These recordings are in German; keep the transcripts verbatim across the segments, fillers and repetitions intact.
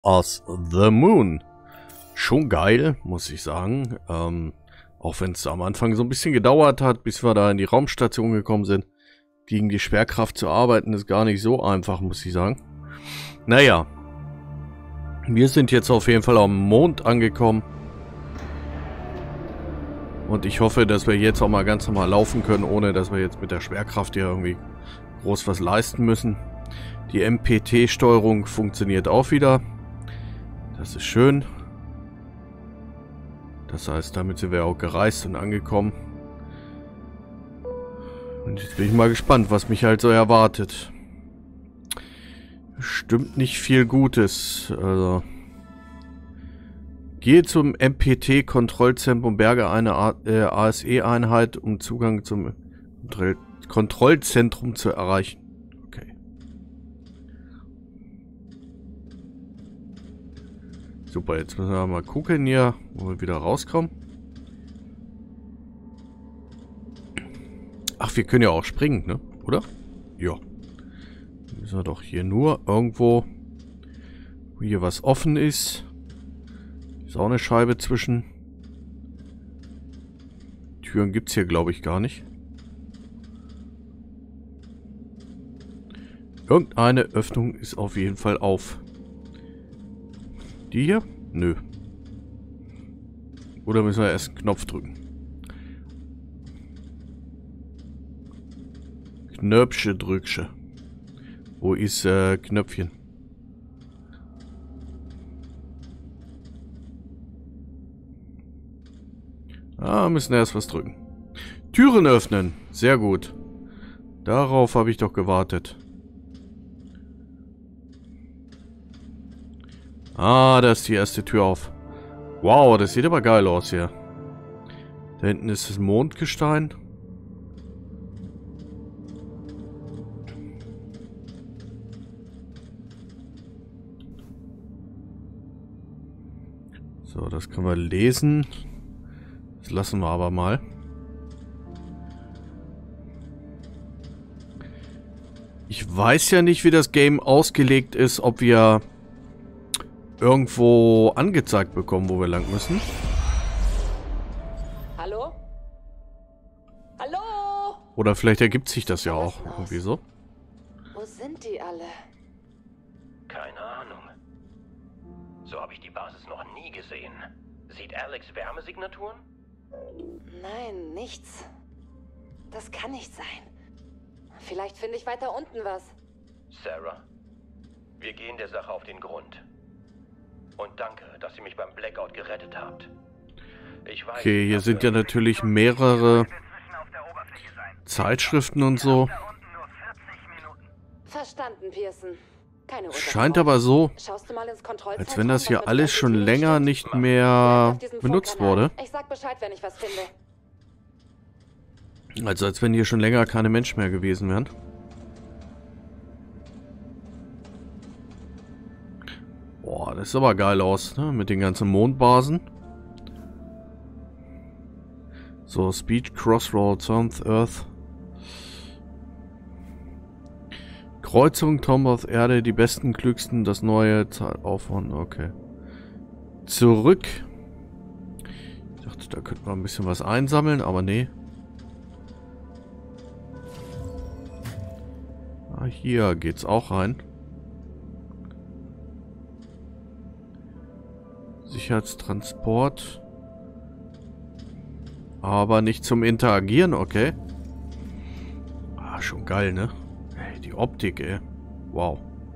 As the Moon. Schon geil, muss ich sagen. Ähm, auch wenn es am Anfang so ein bisschen gedauert hat, bis wir da in die Raumstation gekommen sind. Gegen die Schwerkraft zu arbeiten, ist gar nicht so einfach, muss ich sagen. Naja. Wir sind jetzt auf jeden Fall am Mond angekommen. Und ich hoffe, dass wir jetzt auch mal ganz normal laufen können, ohne dass wir jetzt mit der Schwerkraft hier irgendwie groß was leisten müssen. Die M P T-Steuerung funktioniert auch wieder. Das ist schön. Das heißt, damit sind wir auch gereist und angekommen. Und jetzt bin ich mal gespannt, was mich halt so erwartet. Stimmt nicht viel Gutes. Also, gehe zum M P T-Kontrollzentrum, berge eine A S E-Einheit, um Zugang zum Kontrollzentrum zu erreichen. Okay. Super, jetzt müssen wir mal gucken hier, wo wir wieder rauskommen. Ach, wir können ja auch springen, ne? Oder? Ja. Müssen wir doch hier nur irgendwo, wo hier was offen ist. Ist auch eine Scheibe zwischen. Türen gibt es hier, glaube ich, gar nicht. Irgendeine Öffnung ist auf jeden Fall auf. Die hier? Nö. Oder müssen wir erst einen Knopf drücken? Knöpfchen drücksche. Wo ist äh, Knöpfchen? Ah, müssen erst was drücken. Türen öffnen. Sehr gut. Darauf habe ich doch gewartet. Ah, da ist die erste Tür auf. Wow, das sieht aber geil aus hier. Da hinten ist das Mondgestein. So, das können wir lesen. Das lassen wir aber mal. Ich weiß ja nicht, wie das Game ausgelegt ist, ob wir irgendwo angezeigt bekommen, wo wir lang müssen. Hallo? Hallo? Oder vielleicht ergibt sich das ja auch irgendwie so. Wo sind die alle? Keine Ahnung. So habe ich die Basis noch nie gesehen. Sieht Alex Wärmesignaturen? Nein, nichts. Das kann nicht sein. Vielleicht finde ich weiter unten was. Sarah, wir gehen der Sache auf den Grund. Und danke, dass ihr mich beim Blackout gerettet habt. Ich weiß, okay, hier sind ja natürlich mehrere Zeitschriften und so. Verstanden, Pearson. Keine Ursache. Scheint aber so, Schaust du mal ins Kontrollzentrum, als wenn das was hier mit alles schon M P T länger steht? nicht Bleib mehr auf diesem benutzt Funkkanal. wurde. Ich sag Bescheid, wenn ich was finde. Also als wenn hier schon länger keine Menschen mehr gewesen wären. Boah, das sieht aber geil aus, ne? Mit den ganzen Mondbasen. So, Speed, Crossroads, South Earth. Kreuzung, Tomboth, Erde, die besten, klügsten, das neue Aufwand, okay. Zurück. Ich dachte, da könnte man ein bisschen was einsammeln, aber nee. Ah, hier geht's auch rein. Sicherheitstransport. Aber nicht zum Interagieren, okay. Ah, schon geil, ne? Ey, die Optik, ey. Wow.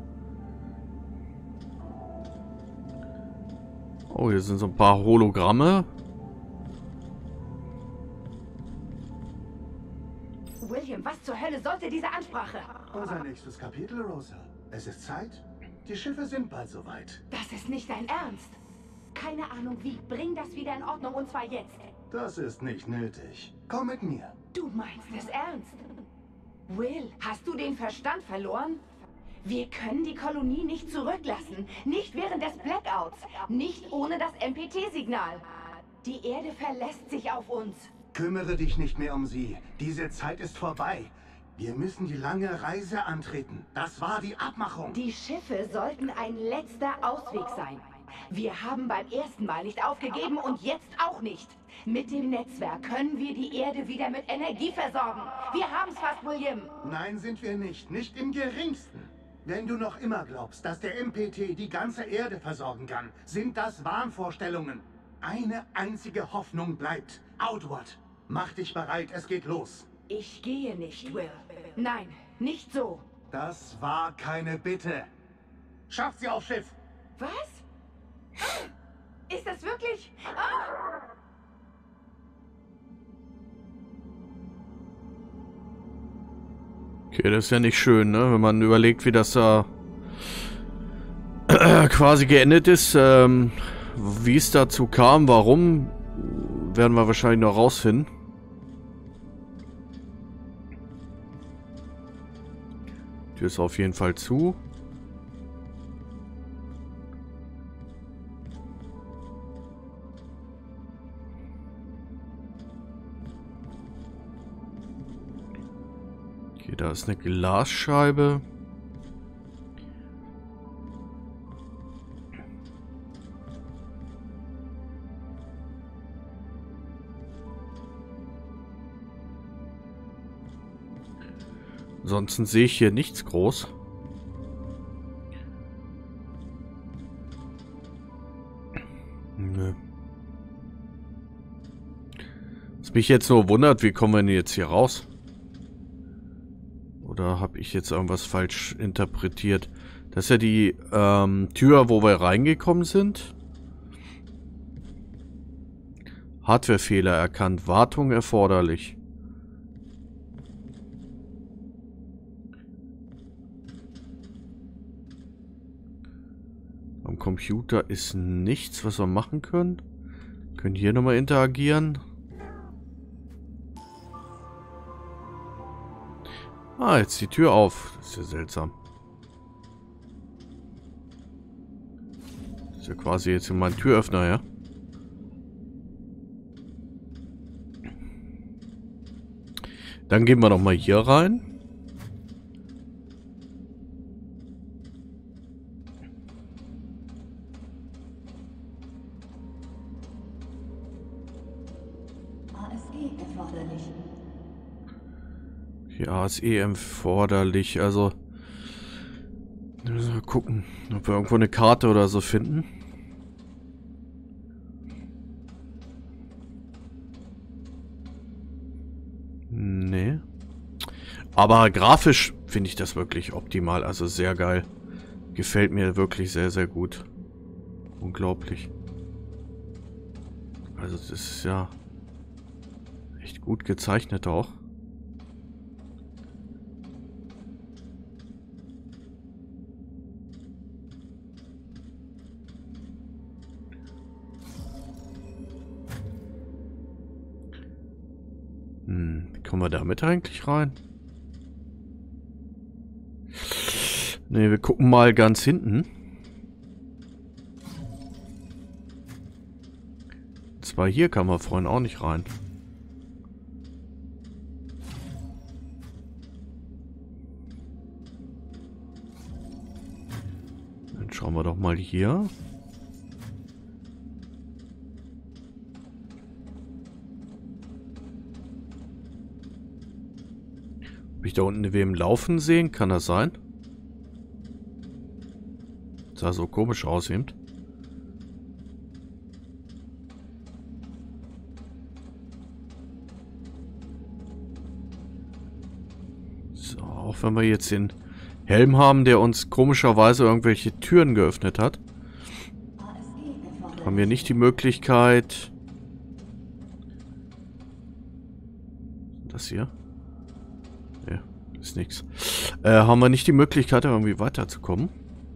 Oh, hier sind so ein paar Hologramme. William, was zur Hölle sollte diese Ansprache? Unser nächstes Kapitel, Rosa. Es ist Zeit. Die Schiffe sind bald soweit. Das ist nicht dein Ernst. Keine Ahnung wie. Bring das wieder in Ordnung und zwar jetzt. Das ist nicht nötig. Komm mit mir. Du meinst es ernst? Will, hast du den Verstand verloren? Wir können die Kolonie nicht zurücklassen. Nicht während des Blackouts. Nicht ohne das M P T-Signal. Die Erde verlässt sich auf uns. Kümmere dich nicht mehr um sie. Diese Zeit ist vorbei. Wir müssen die lange Reise antreten. Das war die Abmachung. Die Schiffe sollten ein letzter Ausweg sein. Wir haben beim ersten Mal nicht aufgegeben und jetzt auch nicht. Mit dem Netzwerk können wir die Erde wieder mit Energie versorgen. Wir haben's fast, William. Nein, sind wir nicht. Nicht im geringsten. Wenn du noch immer glaubst, dass der M P T die ganze Erde versorgen kann, sind das Wahnvorstellungen. Eine einzige Hoffnung bleibt. Outward. Mach dich bereit, es geht los. Ich gehe nicht, Will. Nein, nicht so. Das war keine Bitte. Schafft sie aufs Schiff. Was? Ah, ist das wirklich? Ah! Okay, das ist ja nicht schön, ne? Wenn man überlegt, wie das da äh, quasi geendet ist. Ähm, wie es dazu kam, warum, werden wir wahrscheinlich noch rausfinden. Tür ist auf jeden Fall zu. Okay, da ist eine Glasscheibe. Ansonsten sehe ich hier nichts groß. Nö. Was mich jetzt nur wundert, wie kommen wir denn jetzt hier raus? Oder habe ich jetzt irgendwas falsch interpretiert? Das ist ja die ähm, Tür, wo wir reingekommen sind. Hardwarefehler erkannt. Wartung erforderlich. Am Computer ist nichts, was wir machen können. Können hier nochmal interagieren. Ah, jetzt die Tür auf. Das ist ja seltsam. Das ist ja quasi jetzt mein Türöffner, ja? Dann gehen wir noch mal hier rein. Ja, A S E erforderlich, also müssen wir gucken, ob wir irgendwo eine Karte oder so finden. Nee. Aber grafisch finde ich das wirklich optimal, also sehr geil. Gefällt mir wirklich sehr, sehr gut. Unglaublich. Also das ist ja echt gut gezeichnet auch. Hm, wie kommen wir damit eigentlich rein? Ne, wir gucken mal ganz hinten. Und zwar hier kann man vorhin auch nicht rein. Dann schauen wir doch mal hier. Habe ich da unten wem laufen sehen? Kann das sein? Sah so komisch aus eben. So, auch wenn wir jetzt den Helm haben, der uns komischerweise irgendwelche Türen geöffnet hat, haben wir nicht die Möglichkeit... Das hier? Ja, ist nichts. Äh, haben wir nicht die Möglichkeit, irgendwie weiterzukommen?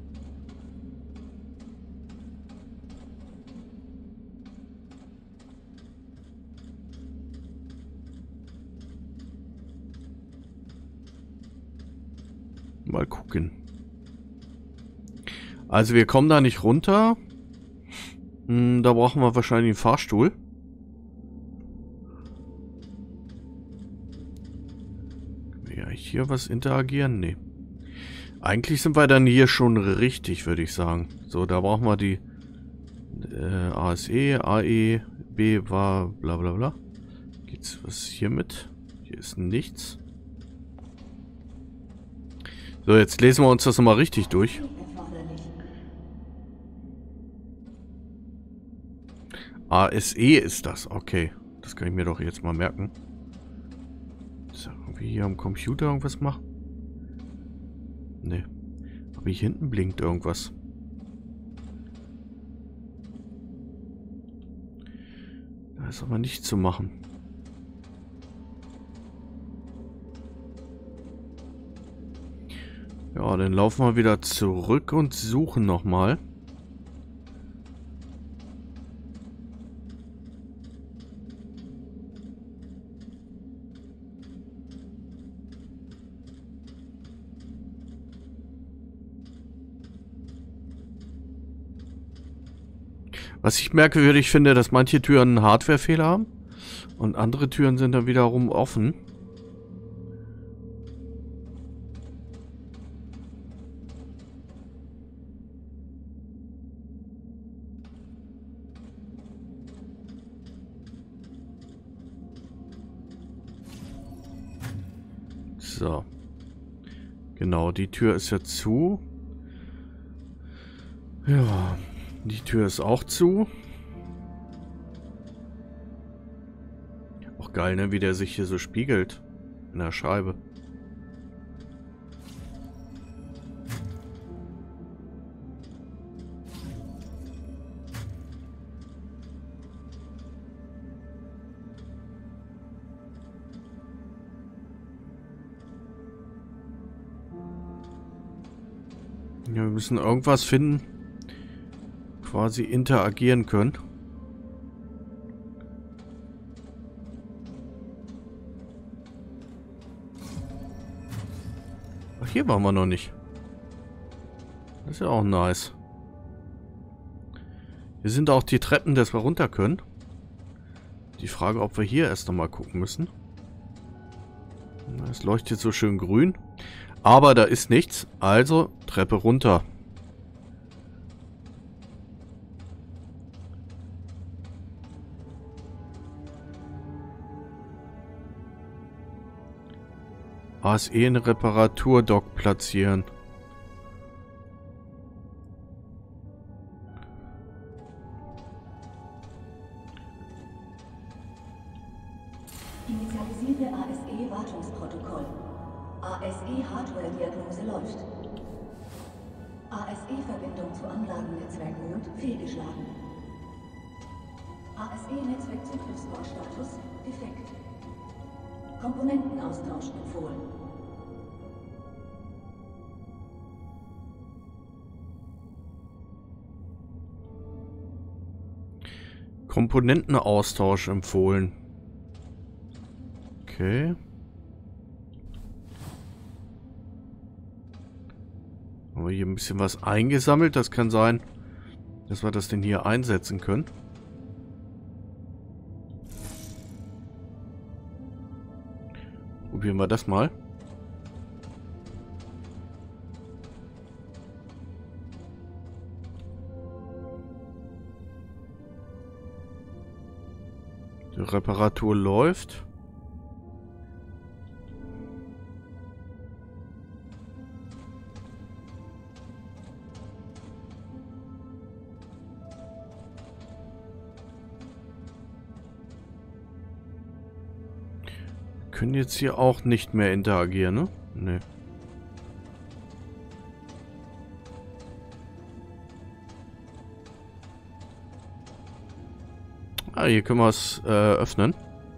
Mal gucken. Also wir kommen da nicht runter. Hm, da brauchen wir wahrscheinlich einen Fahrstuhl. ich hier was interagieren? Nee. Eigentlich sind wir dann hier schon richtig, würde ich sagen. So, da brauchen wir die äh, A S E, A E, B war bla bla bla. Geht's was hier mit? Hier ist nichts. So, jetzt lesen wir uns das nochmal richtig durch. A S E ist das, okay. Das kann ich mir doch jetzt mal merken. So, irgendwie hier am Computer irgendwas machen? Ne. Aber hier hinten blinkt irgendwas. Da ist aber nichts zu machen. Ja, dann laufen wir wieder zurück und suchen nochmal. Was ich merkwürdig finde, dass manche Türen einen Hardwarefehler haben und andere Türen sind dann wiederum offen. So. Genau, die Tür ist ja zu. Ja. Die Tür ist auch zu. Auch geil, ne? Wie der sich hier so spiegelt. In der Scheibe. Ja, wir müssen irgendwas finden. Quasi interagieren können. Ach, hier waren wir noch nicht. Das ist ja auch nice. Hier sind auch die Treppen, dass wir runter können. Die Frage, ob wir hier erst noch mal gucken müssen. Es leuchtet so schön grün. Aber da ist nichts. Also Treppe runter. A S E in Reparaturdock platzieren. Initialisierte A S E-Wartungsprotokoll. A S E-Hardware-Diagnose läuft. A S E-Verbindung zu Anlagennetzwerk Mond fehlgeschlagen. A S E-Netzwerk-Zugriffsbaustatus defekt. Komponentenaustausch empfohlen. Komponentenaustausch empfohlen. Okay. Haben wir hier ein bisschen was eingesammelt. Das kann sein, dass wir das denn hier einsetzen können. Probieren wir das mal. Die Reparatur läuft. Können jetzt hier auch nicht mehr interagieren, ne? Ne. Ah, hier können wir es äh, öffnen.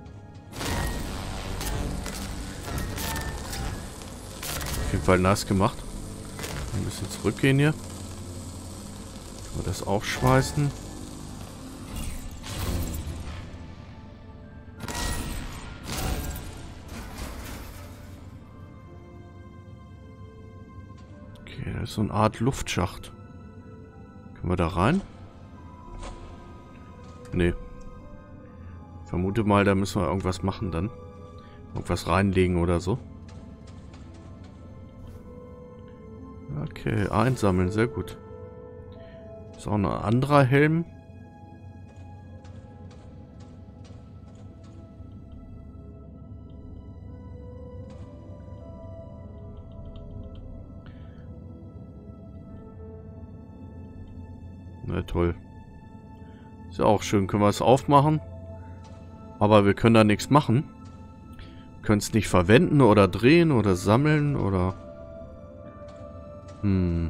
Auf jeden Fall nass gemacht. Ein bisschen zurückgehen hier. Können wir das aufschweißen. Okay, das ist so eine Art Luftschacht. Können wir da rein? Nee. Vermute mal, da müssen wir irgendwas machen dann. Irgendwas reinlegen oder so. Okay, einsammeln, sehr gut. Ist auch ein anderer Helm. Na toll. Ist ja auch schön. Können wir es aufmachen. Aber wir können da nichts machen. Können es nicht verwenden oder drehen oder sammeln oder... Hm.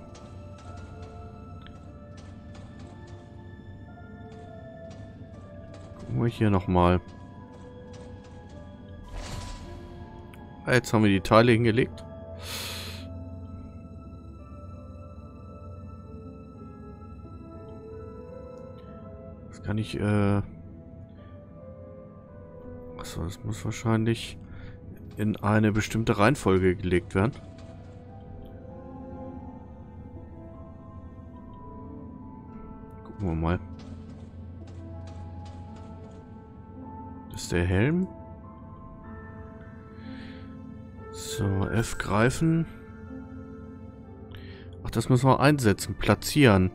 Gucken wir hier nochmal. Jetzt haben wir die Teile hingelegt. Das kann ich, äh... Achso, das muss wahrscheinlich in eine bestimmte Reihenfolge gelegt werden. Gucken wir mal. Das ist der Helm. So, F greifen. Ach, das müssen wir einsetzen. Platzieren.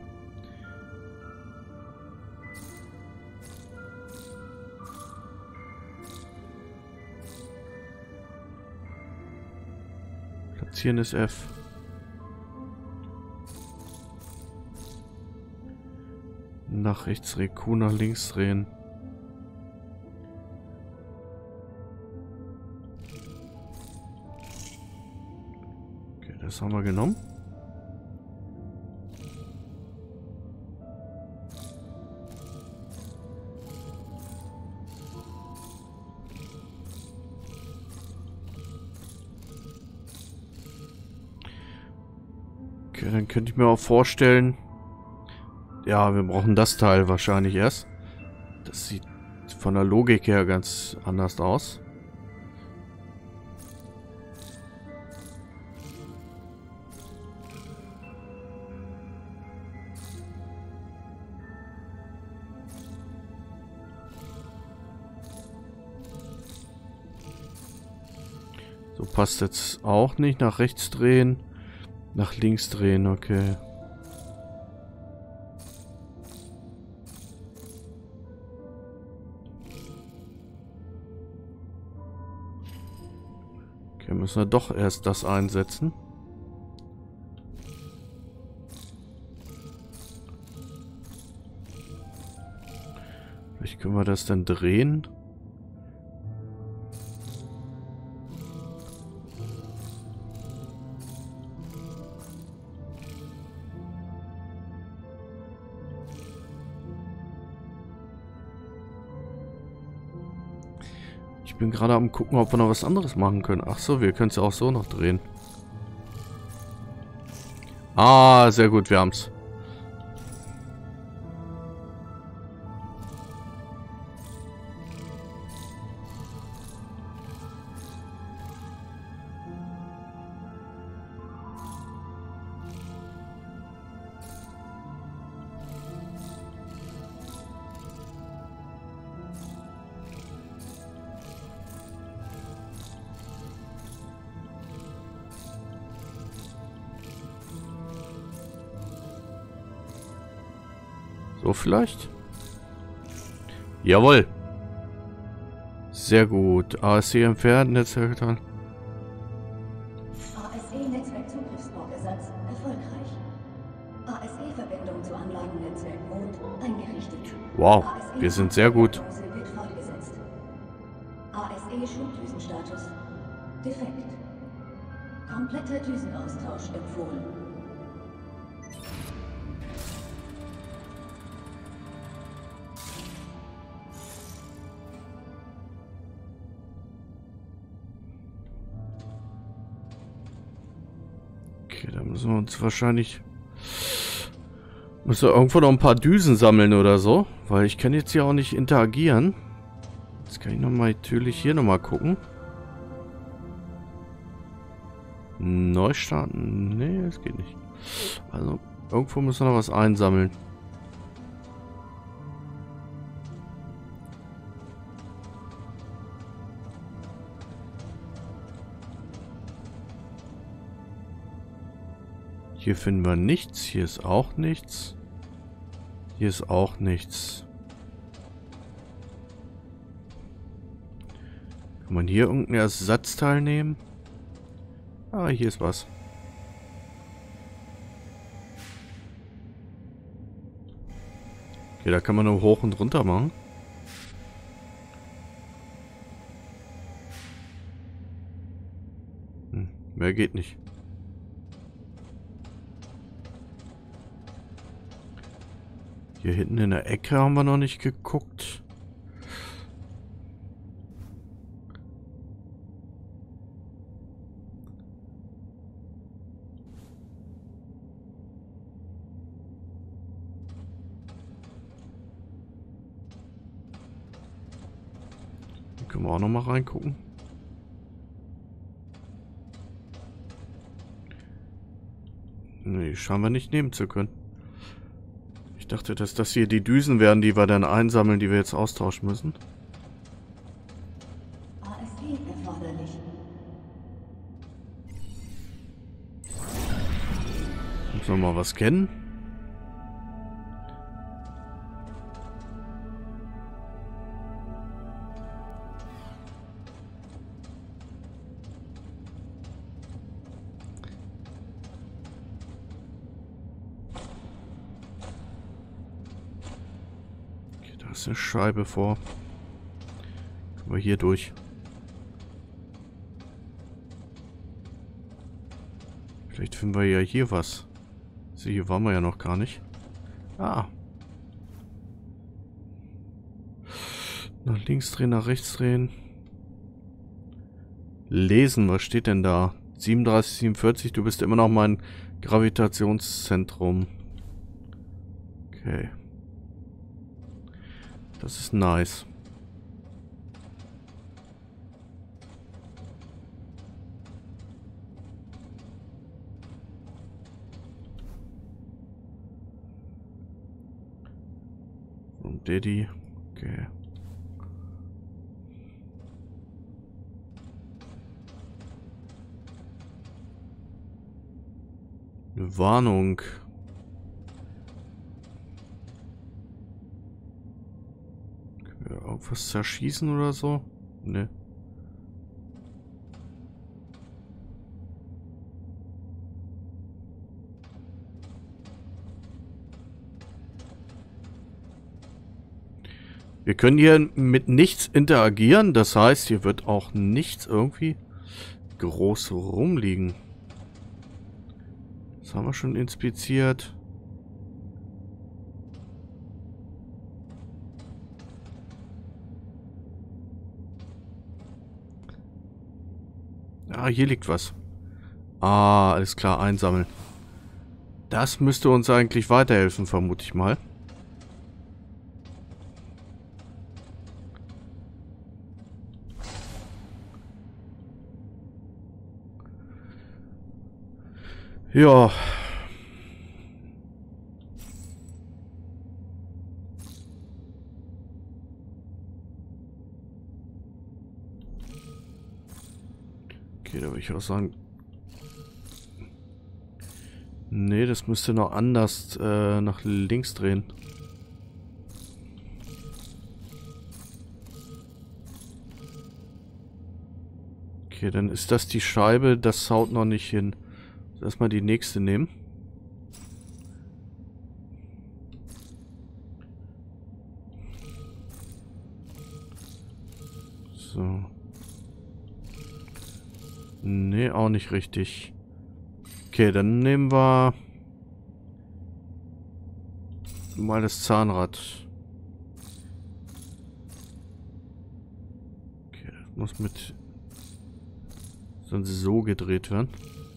Platzieren ist F. Nach rechts drehen, Q nach links drehen. Okay, das haben wir genommen. Okay, dann könnte ich mir auch vorstellen, ja, wir brauchen das Teil wahrscheinlich erst. Das sieht von der Logik her ganz anders aus. So passt jetzt auch nicht. Nach rechts drehen. Nach links drehen, okay. Okay, müssen wir doch erst das einsetzen. Vielleicht können wir das dann drehen. Ich bin gerade am gucken, ob wir noch was anderes machen können. Ach so, wir können es ja auch so noch drehen. Ah, sehr gut, wir haben's. So vielleicht? Jawohl. Sehr gut. A S C entfernt, Netzwerk getan. A S E-Netzwerkzugriffsblock-Ersatz erfolgreich. A S E-Verbindung zu Anlagennetzwerk Mond eingerichtet. Wow, wir sind sehr gut. Wird fortgesetzt. A S E-Schubdüsenstatus defekt. Kompletter Düsenaustausch empfohlen. Okay, da müssen wir uns wahrscheinlich... Müssen wir irgendwo noch ein paar Düsen sammeln oder so. Weil ich kann jetzt hier auch nicht interagieren. Jetzt kann ich nochmal natürlich hier nochmal gucken. Neu starten? Nee, das geht nicht. Also, irgendwo müssen wir noch was einsammeln. Hier finden wir nichts. Hier ist auch nichts. Hier ist auch nichts. Kann man hier irgendein Ersatzteil nehmen? Ah, hier ist was. Okay, da kann man nur hoch und runter machen. Hm, mehr geht nicht. Hier hinten in der Ecke haben wir noch nicht geguckt. Hier können wir auch noch mal reingucken. Nee, scheinen wir nicht nehmen zu können. Ich dachte, dass das hier die Düsen wären, die wir dann einsammeln, die wir jetzt austauschen müssen. A S E erforderlich. Müssen wir mal was kennen? Da ist eine Scheibe vor. Können wir hier durch. Vielleicht finden wir ja hier was. So, hier waren wir ja noch gar nicht. Ah. Nach links drehen, nach rechts drehen. Lesen, was steht denn da? siebenunddreißig, siebenundvierzig, du bist immer noch mein Gravitationszentrum. Okay. Das ist nice. Und Daddy. Okay. Eine Warnung. Irgendwas zerschießen oder so? Ne. Wir können hier mit nichts interagieren. Das heißt, hier wird auch nichts irgendwie groß rumliegen. Das haben wir schon inspiziert. Ah, hier liegt was. Ah, alles klar, einsammeln. Das müsste uns eigentlich weiterhelfen, vermute ich mal. Ja. Okay, da würde ich auch sagen... Nee, das müsste noch anders äh, nach links drehen. Okay, dann ist das die Scheibe, das haut noch nicht hin. Erstmal die nächste nehmen. So. Nee, auch nicht richtig. Okay, dann nehmen wir mal das Zahnrad. Okay, das muss mit sonst so gedreht werden.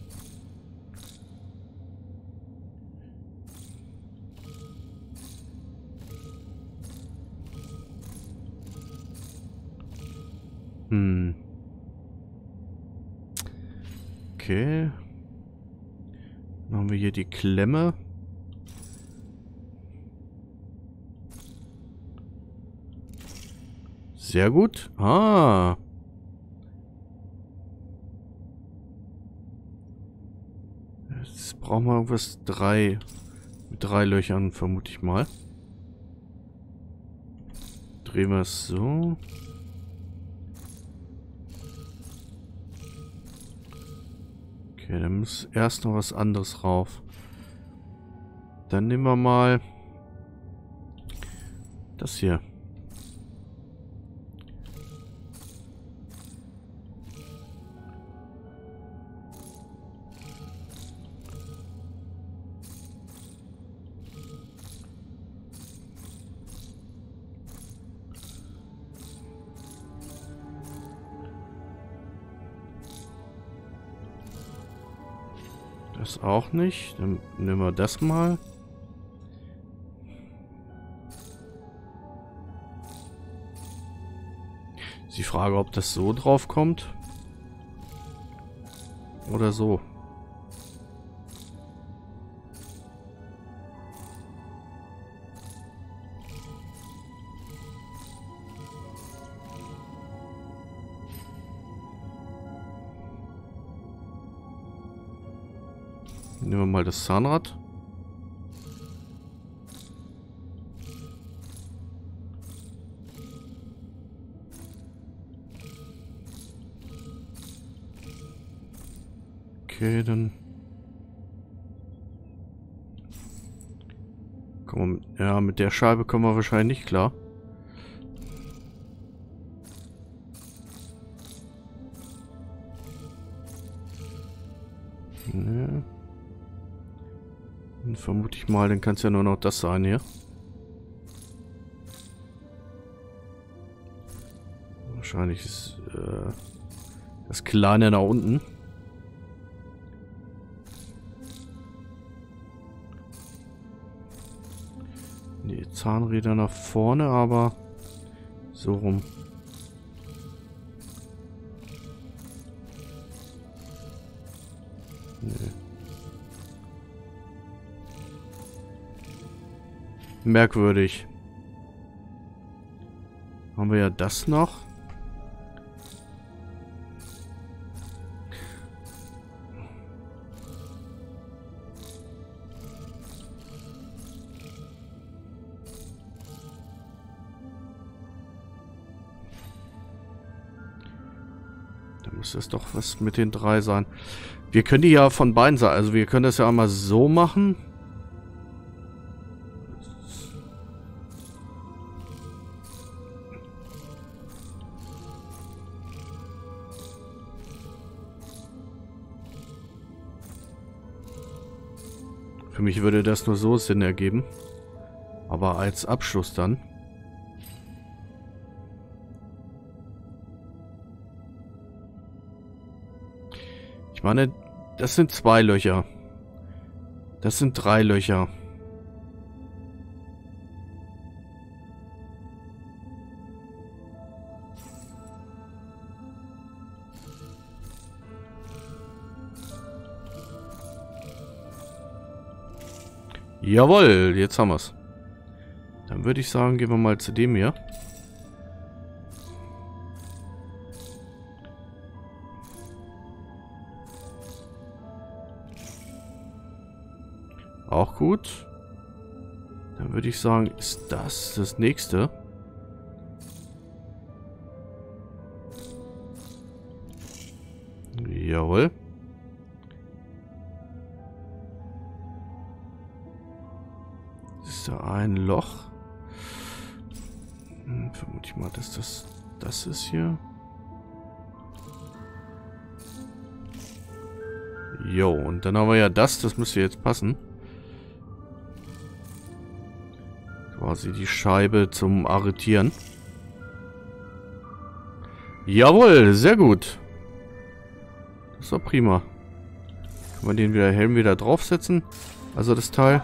Hm. Okay. Dann haben wir hier die Klemme. Sehr gut. Ah. Jetzt brauchen wir irgendwas drei mit drei Löchern, vermute ich mal. Drehen wir es so. Okay, dann muss erst noch was anderes rauf. Dann nehmen wir mal das hier. Das auch nicht. Dann nehmen wir das mal. Ist die Frage, ob das so drauf kommt. Oder so. Nehmen wir mal das Zahnrad. Okay, dann... Komm, ja, mit der Scheibe kommen wir wahrscheinlich nicht klar. Ne. Dann vermute ich mal, dann kann es ja nur noch das sein hier. Wahrscheinlich ist äh, das Kleine nach unten. Die Zahnräder nach vorne, aber so rum. Nee. Merkwürdig. Haben wir ja das noch. Da muss das doch was mit den drei sein. Wir können die ja von beiden Seiten, also wir können das ja einmal so machen. Für mich würde das nur so Sinn ergeben. Aber als Abschluss dann. Ich meine, das sind zwei Löcher. Das sind drei Löcher. Jawohl, jetzt haben wir es. Dann würde ich sagen, gehen wir mal zu dem hier. Auch gut. Dann würde ich sagen, ist das das nächste? Jawohl. Ist da ein Loch? Hm, vermute ich mal, dass das das ist hier. Jo, und dann haben wir ja das, das müsste jetzt passen. Quasi die Scheibe zum Arretieren. Jawohl, sehr gut. Das ist doch prima. Können wir den wieder Helm wieder draufsetzen? Also das Teil.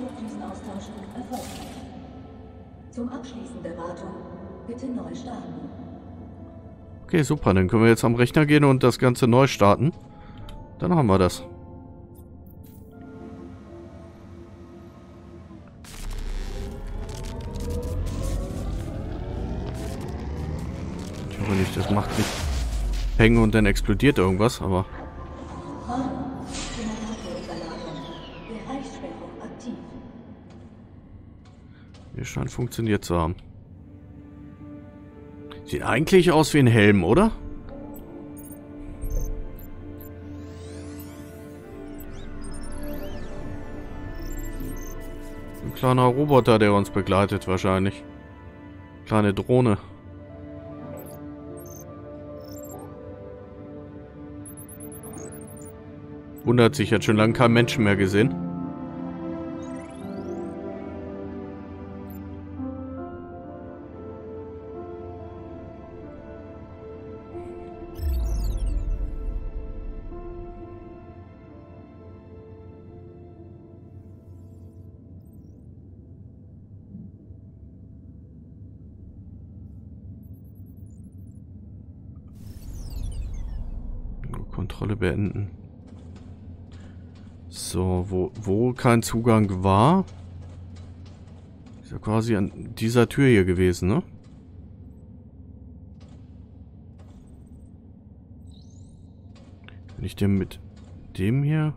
Zum Abschließen der Wartung bitte neu starten. Okay, super. Dann können wir jetzt am Rechner gehen und das Ganze neu starten. Dann haben wir das. Ich hoffe nicht, das macht nicht hängen und dann explodiert irgendwas, aber... Hier scheint funktioniert zu haben. Sieht eigentlich aus wie ein Helm, oder? Ein kleiner Roboter, der uns begleitet wahrscheinlich. Kleine Drohne. Wundert sich, hat schon lange keinen Menschen mehr gesehen. Kontrolle beenden. So, wo, wo kein Zugang war, ist ja quasi an dieser Tür hier gewesen, ne? Wenn ich den mit dem hier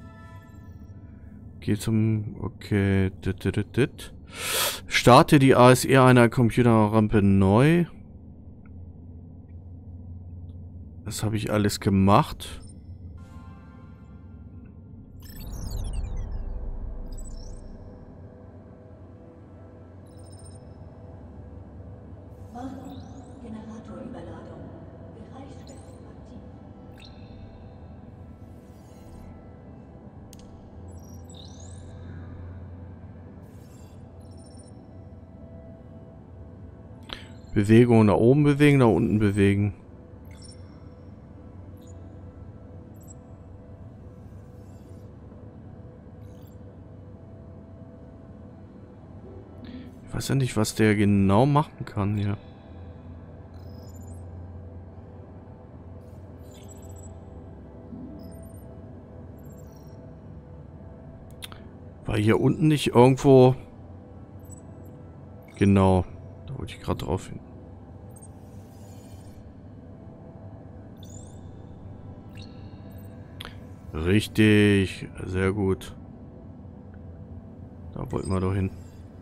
gehe zum... Okay. Dit, dit, dit, dit. Starte die A S E einer Computerrampe neu. Das habe ich alles gemacht. Generatorüberladung. Bereichsschwächung aktiv. Bewegung nach oben bewegen, nach unten bewegen. Ich weiß ja nicht, was der genau machen kann hier. War hier unten nicht irgendwo... Genau, da wollte ich gerade drauf hin. Richtig, sehr gut. Da wollten wir doch hin.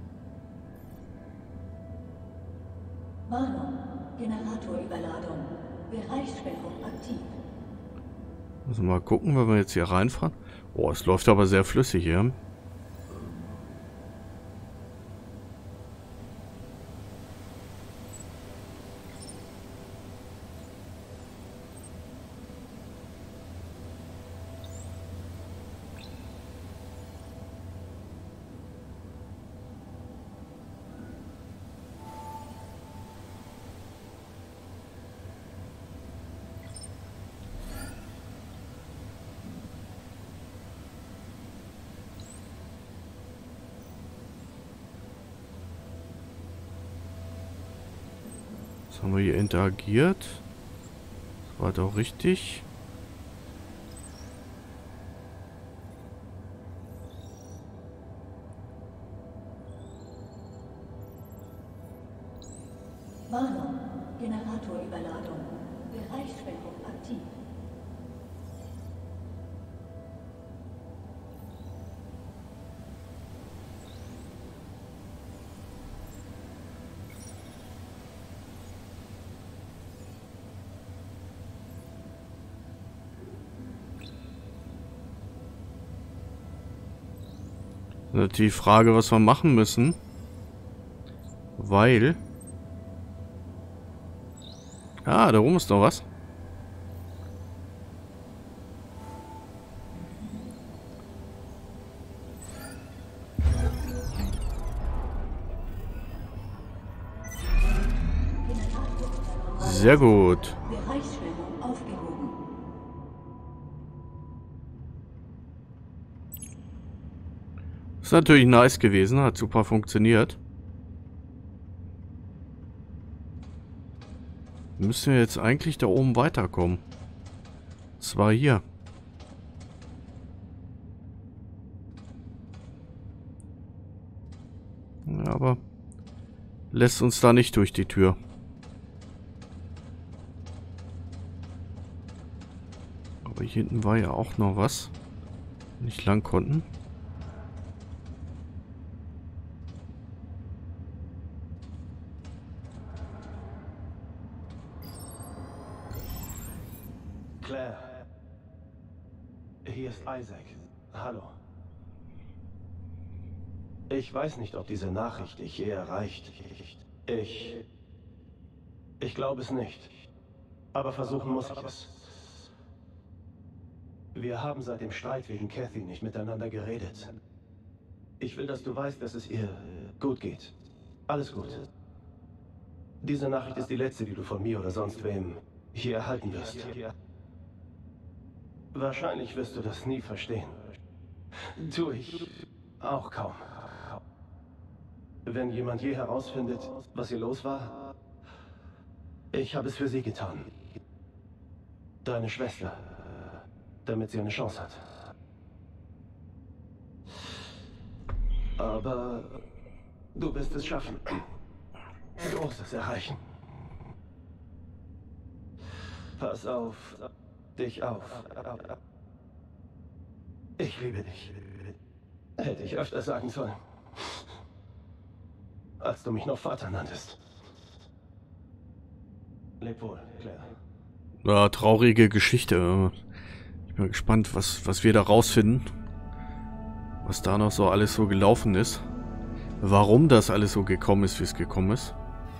Warnung. Generatorüberladung. Bereichsschwächung aktiv. Müssen wir mal gucken, wenn wir jetzt hier reinfahren. Oh, es läuft aber sehr flüssig hier. Haben wir hier interagiert? Das war doch richtig. Warnung. Generatorüberladung. Bereichsschwächung aktiv. Die Frage, was wir machen müssen, weil... Ah, da oben ist noch was. Sehr gut. Bereichsschwächung aufgehoben. Ist natürlich nice gewesen, hat super funktioniert. Müssen wir jetzt eigentlich da oben weiterkommen. Zwar hier. Ja, aber lässt uns da nicht durch die Tür. Aber hier hinten war ja auch noch was. Nicht lang konnten. Claire. Hier ist Isaac. Hallo. Ich weiß nicht, ob diese Nachricht dich je erreicht. Ich... Ich glaube es nicht. Aber versuchen muss ich es. Wir haben seit dem Streit wegen Kathy nicht miteinander geredet. Ich will, dass du weißt, dass es ihr gut geht. Alles gut. Diese Nachricht ist die letzte, die du von mir oder sonst wem hier erhalten wirst. Wahrscheinlich wirst du das nie verstehen. Tu ich auch kaum. Wenn jemand je herausfindet, was hier los war, ich habe es für sie getan. Deine Schwester, damit sie eine Chance hat. Aber du wirst es schaffen. Großes erreichen. Pass auf dich auf. Ich liebe dich. Hätte ich öfter sagen sollen. Als du mich noch Vater nanntest. Leb wohl, Claire. Ja, traurige Geschichte. Ich bin gespannt, was, was wir da rausfinden. Was da noch so alles so gelaufen ist. Warum das alles so gekommen ist, wie es gekommen ist.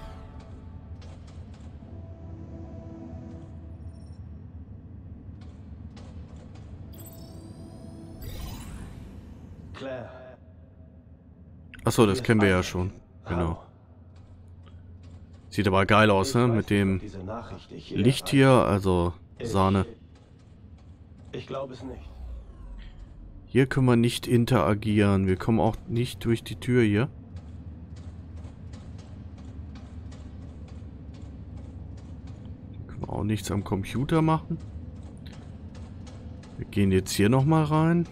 Claire. Achso, das kennen wir ja schon. Genau. Sieht aber geil aus, ne? Mit dem Licht hier, also Sahne. Ich glaube es nicht. Hier können wir nicht interagieren. Wir kommen auch nicht durch die Tür hier. Können wir auch nichts am Computer machen. Wir gehen jetzt hier nochmal rein.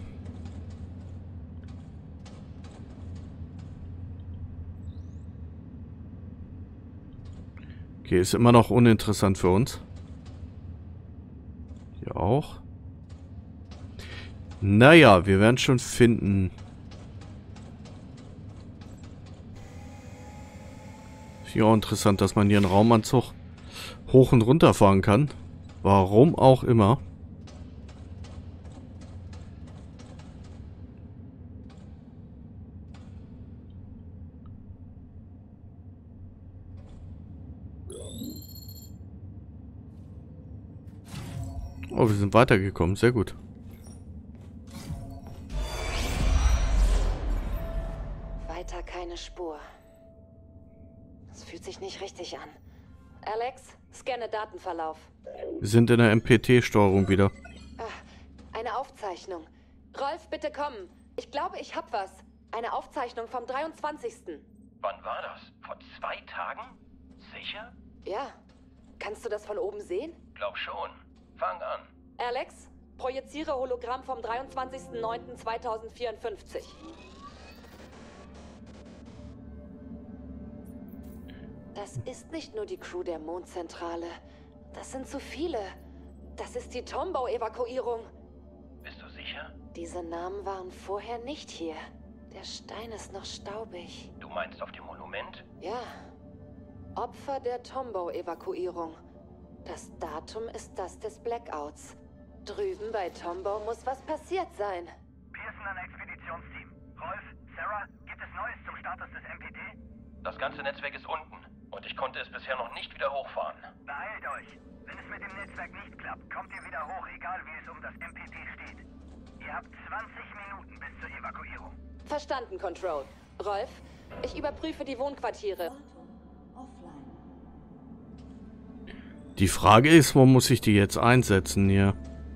Okay, ist immer noch uninteressant für uns. Hier auch. Naja, wir werden schon finden. Ist ja auch interessant, dass man hier einen Raumanzug hoch und runter fahren kann. Warum auch immer. Oh, wir sind weitergekommen. Sehr gut. Weiter keine Spur. Das fühlt sich nicht richtig an. Alex, scanne Datenverlauf. Wir sind in der M P T-Steuerung wieder. Ah, eine Aufzeichnung. Rolf, bitte kommen. Ich glaube, ich hab was. Eine Aufzeichnung vom dreiundzwanzigsten Wann war das? Vor zwei Tagen? Sicher? Ja. Kannst du das von oben sehen? Glaub schon. Fang an. Alex, projiziere Hologramm vom dreiundzwanzigsten neunten zweitausendvierundfünfzig. Das ist nicht nur die Crew der Mondzentrale. Das sind zu viele. Das ist die Tombow-Evakuierung. Bist du sicher? Diese Namen waren vorher nicht hier. Der Stein ist noch staubig. Du meinst auf dem Monument? Ja. Opfer der Tombow-Evakuierung. Das Datum ist das des Blackouts. Drüben bei Tombow muss was passiert sein. Pearson an Expeditionsteam. Rolf, Sarah, gibt es Neues zum Status des M P T? Das ganze Netzwerk ist unten und ich konnte es bisher noch nicht wieder hochfahren. Beeilt euch. Wenn es mit dem Netzwerk nicht klappt, kommt ihr wieder hoch, egal wie es um das M P T steht. Ihr habt zwanzig Minuten bis zur Evakuierung. Verstanden, Control. Rolf, ich überprüfe die Wohnquartiere. Die Frage ist, wo muss ich die jetzt einsetzen hier?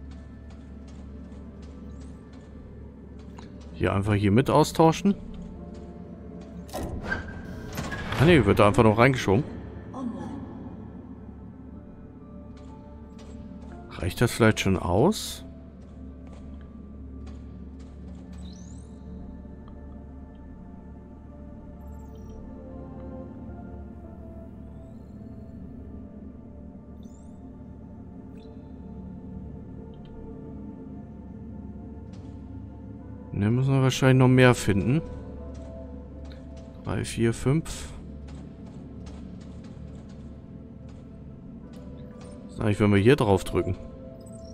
Hier einfach hier mit austauschen? Ah ne, wird da einfach noch reingeschoben. Reicht das vielleicht schon aus? Ne, müssen wir wahrscheinlich noch mehr finden. drei, vier, fünf. Was ist eigentlich, wenn wir hier drauf drücken?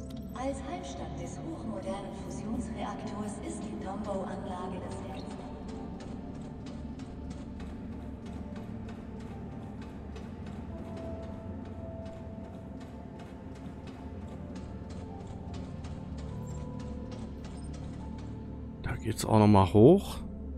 geht's auch nochmal hoch.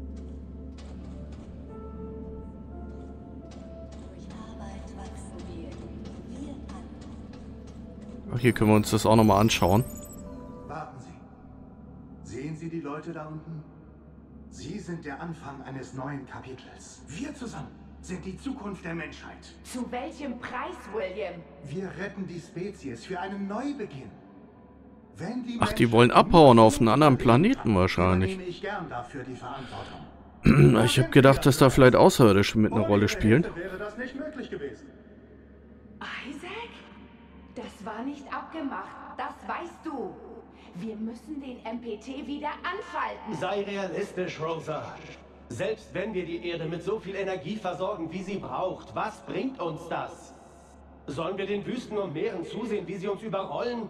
Ach, hier können wir uns das auch nochmal anschauen. Warten Sie. Sehen Sie die Leute da unten? Sie sind der Anfang eines neuen Kapitels. Wir zusammen sind die Zukunft der Menschheit. Zu welchem Preis, William? Wir retten die Spezies für einen Neubeginn. Wenn die Ach, die wollen abhauen auf einen anderen Planeten wahrscheinlich. Übernehme ich gern dafür die Verantwortung. Ich habe gedacht, dass da vielleicht Außerirdische mit einer Rolle spielen. Wäre das nicht möglich gewesen. Isaac? Das war nicht abgemacht, das weißt du. Wir müssen den M P T wieder anschalten. Sei realistisch, Rosa. Selbst wenn wir die Erde mit so viel Energie versorgen, wie sie braucht, was bringt uns das? Sollen wir den Wüsten und Meeren zusehen, wie sie uns überrollen?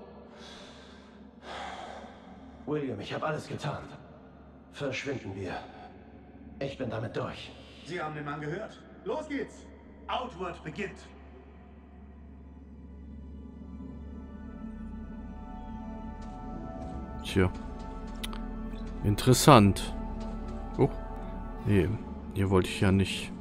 William, ich habe alles getan. Verschwinden wir. Ich bin damit durch. Sie haben den Mann gehört. Los geht's. Outward beginnt. Tja. Interessant. Oh. Nee, hier wollte ich ja nicht.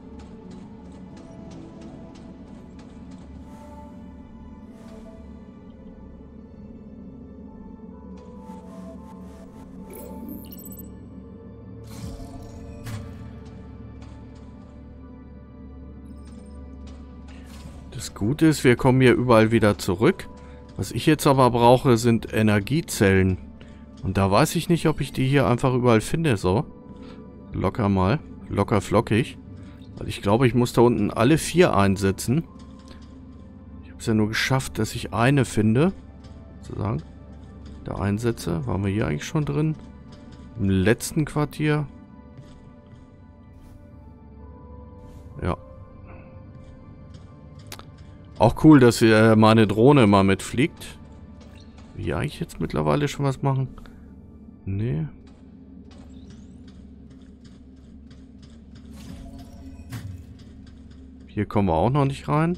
Das Gute ist, wir kommen hier überall wieder zurück. Was ich jetzt aber brauche, sind Energiezellen. Und da weiß ich nicht, ob ich die hier einfach überall finde, so. Locker mal. Locker flockig. Weil ich glaube, ich muss da unten alle vier einsetzen. Ich habe es ja nur geschafft, dass ich eine finde. Sozusagen. Da einsetze. Waren wir hier eigentlich schon drin? Im letzten Quartier. Ja. Auch cool, dass äh, meine Drohne mal mitfliegt. Will ich eigentlich jetzt mittlerweile schon was machen? Nee. Hier kommen wir auch noch nicht rein.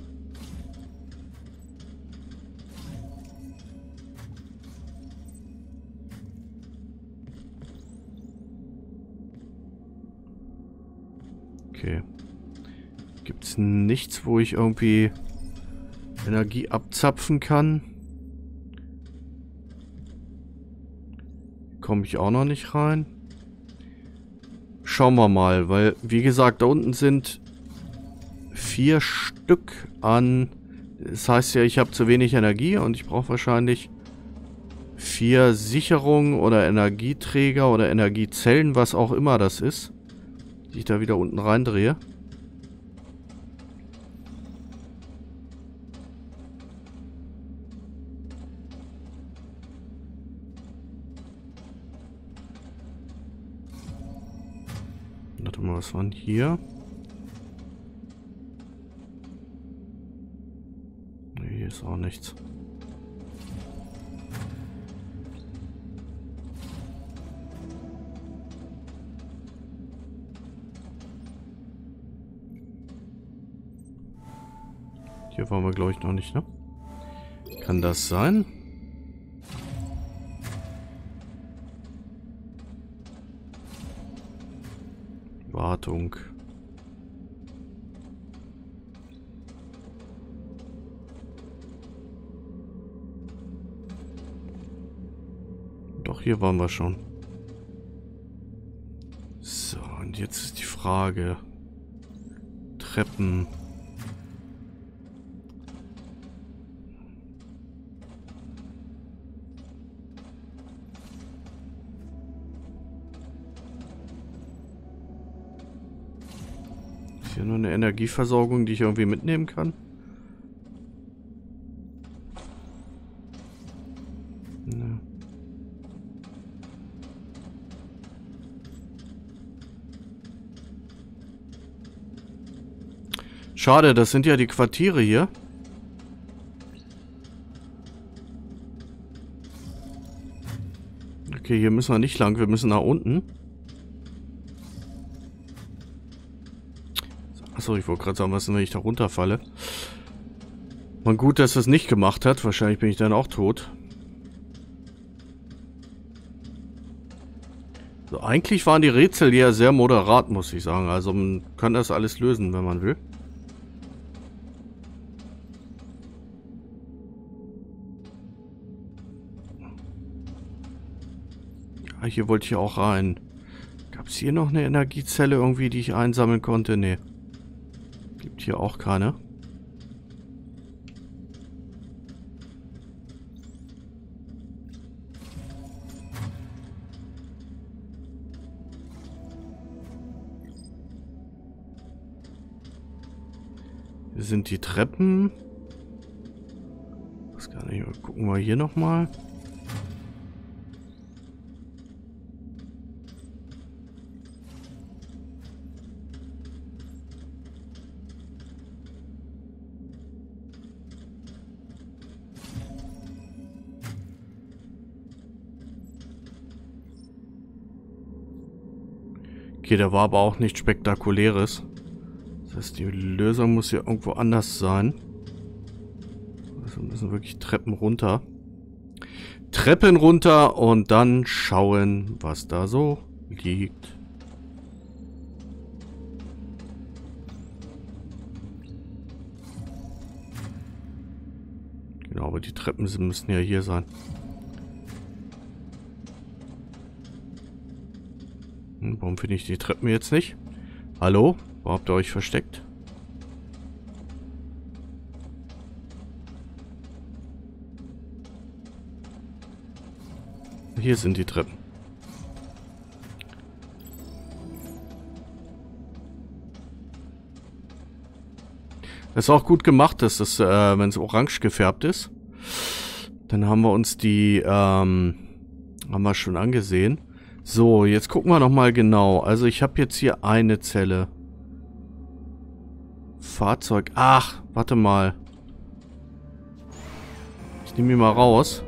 Okay. Gibt es nichts, wo ich irgendwie Energie abzapfen kann? Komme ich auch noch nicht rein. Schauen wir mal, weil, wie gesagt, da unten sind vier Stück an. Das heißt ja, ich habe zu wenig Energie und ich brauche wahrscheinlich vier Sicherungen oder Energieträger oder Energiezellen, was auch immer das ist, die ich da wieder unten reindrehe. Warte mal, was waren hier? Ne, hier ist auch nichts. Hier waren wir, glaube ich, noch nicht, ne? Kann das sein? Wartung. Doch, hier waren wir schon. So, und jetzt ist die Frage. Treppen. Ist hier nur eine Energieversorgung, die ich irgendwie mitnehmen kann? Ne. Schade, das sind ja die Quartiere hier. Okay, hier müssen wir nicht lang, wir müssen nach unten. Achso, ich wollte gerade sagen, was ist, wenn ich da runterfalle? Man, gut, dass das nicht gemacht hat. Wahrscheinlich bin ich dann auch tot. So, Also eigentlich waren die Rätsel ja sehr moderat, muss ich sagen. Also man kann das alles lösen, wenn man will. Ja, hier wollte ich auch rein. Gab es hier noch eine Energiezelle irgendwie, die ich einsammeln konnte? Nee. Gibt hier auch keine. Hier sind die Treppen. Das kann ich, gucken wir hier nochmal. Okay, der war aber auch nichts Spektakuläres. Das heißt, die Lösung muss ja irgendwo anders sein. Also müssen wirklich Treppen runter. Treppen runter und dann schauen, was da so liegt. Genau, aber die Treppen müssen ja hier sein. Hm, warum finde ich die Treppen jetzt nicht? Hallo? Wo habt ihr euch versteckt? Hier sind die Treppen. Das ist auch gut gemacht, dass das, äh, wenn es orange gefärbt ist. Dann haben wir uns die, ähm, haben wir schon angesehen. So, jetzt gucken wir nochmal genau. Also ich habe jetzt hier eine Zelle. Fahrzeug. Ach, warte mal. Ich nehme ihn mal raus.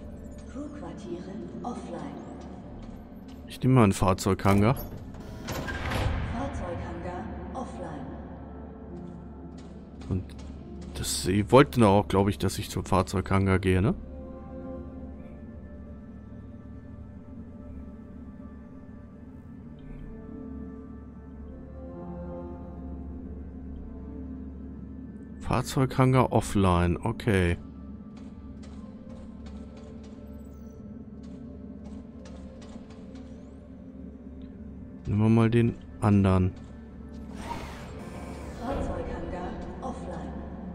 Ich nehme mal einen Fahrzeughangar. Fahrzeughangar offline. Und das, sie wollten auch, glaube ich, dass ich zum Fahrzeughangar gehe, ne? Fahrzeughangar offline, okay. Nehmen wir mal den anderen. Fahrzeughangar offline.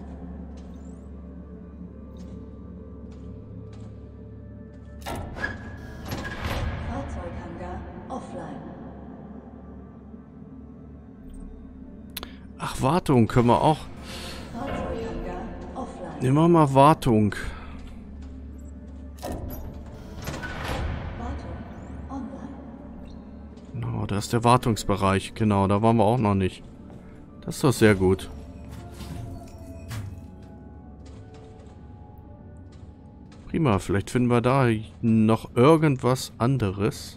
Fahrzeughangar offline. Ach, Wartung können wir auch. Fahrzeughangar offline. Nehmen wir mal Wartung. Genau, da ist der Wartungsbereich. Genau, da waren wir auch noch nicht. Das ist doch sehr gut. Prima, vielleicht finden wir da noch irgendwas anderes.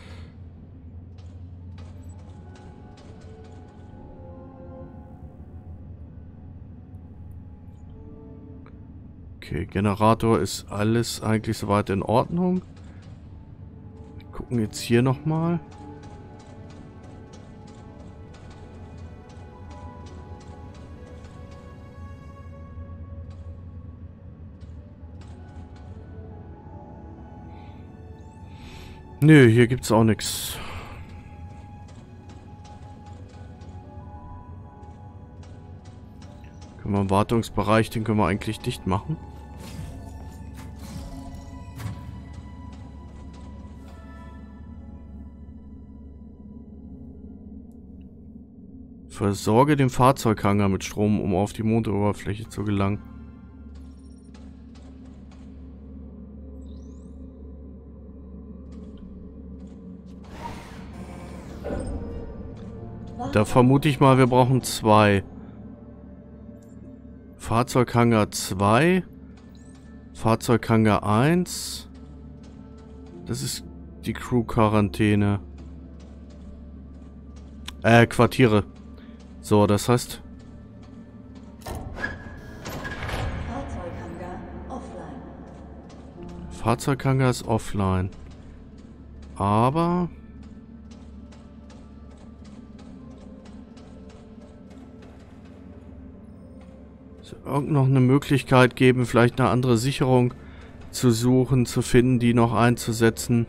Okay, Generator ist alles eigentlich soweit in Ordnung. Wir gucken jetzt hier nochmal. Nö, hier gibt's auch nichts. Können wir im Wartungsbereich, den können wir eigentlich dicht machen. Versorge den Fahrzeughangar mit Strom, um auf die Mondoberfläche zu gelangen. Da vermute ich mal, wir brauchen zwei. Fahrzeughangar zwei. Fahrzeughangar eins. Das ist die Crew-Quarantäne. Äh, Quartiere. So, das heißt... Fahrzeughangar offline. Fahrzeughangar ist offline. Aber... Es irgend noch eine Möglichkeit geben, vielleicht eine andere Sicherung zu suchen, zu finden, die noch einzusetzen.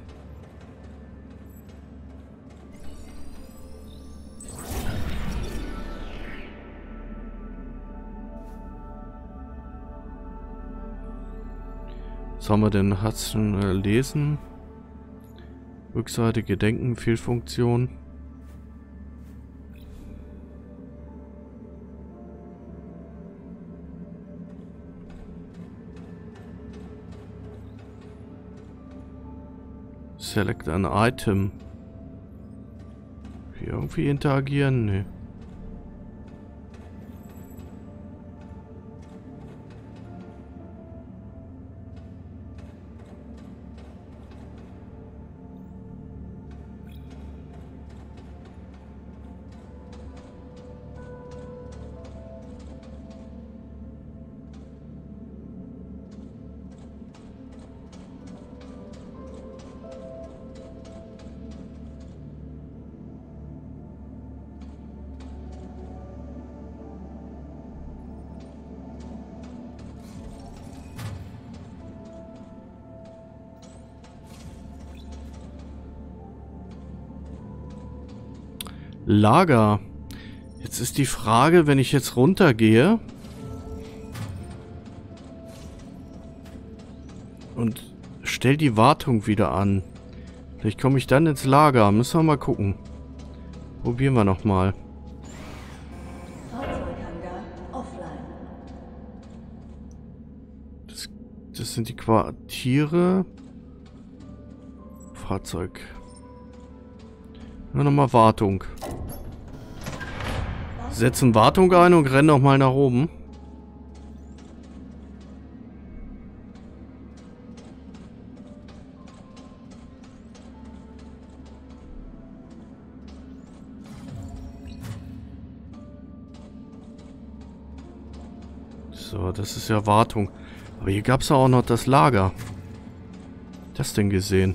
Was haben wir denn? Hudson äh, lesen. Rückseite Gedenken, Fehlfunktion. Select an Item. Hier irgendwie interagieren? Nee. Lager. Jetzt ist die Frage, wenn ich jetzt runtergehe und stell die Wartung wieder an. Vielleicht komme ich dann ins Lager. Müssen wir mal gucken. Probieren wir nochmal. Das, das sind die Quartiere. Fahrzeug. Nur nochmal Wartung. Setzen Wartung ein und rennen nochmal nach oben. So, das ist ja Wartung. Aber hier gab es ja auch noch das Lager. Das denn gesehen?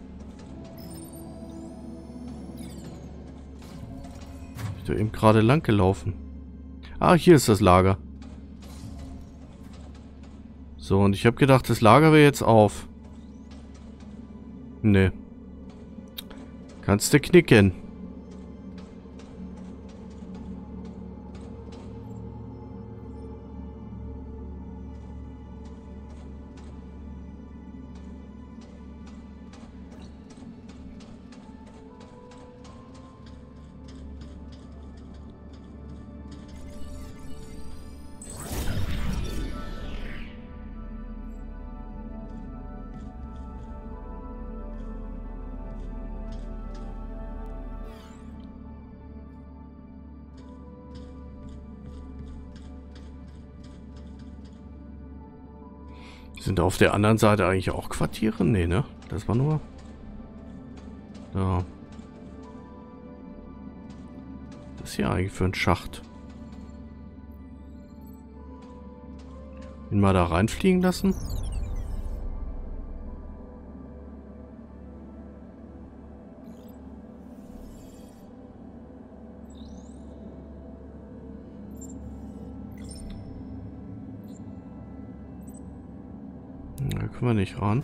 Ich bin eben gerade lang gelaufen. Ah, hier ist das Lager. So, und ich habe gedacht, das Lager wäre jetzt auf. Nee. Kannst du knicken. Sind auf der anderen Seite eigentlich auch Quartiere? Nee, ne? Das war nur... Da. Das ist hier eigentlich für ein Schacht. Ihn mal da reinfliegen lassen? Da können wir nicht ran.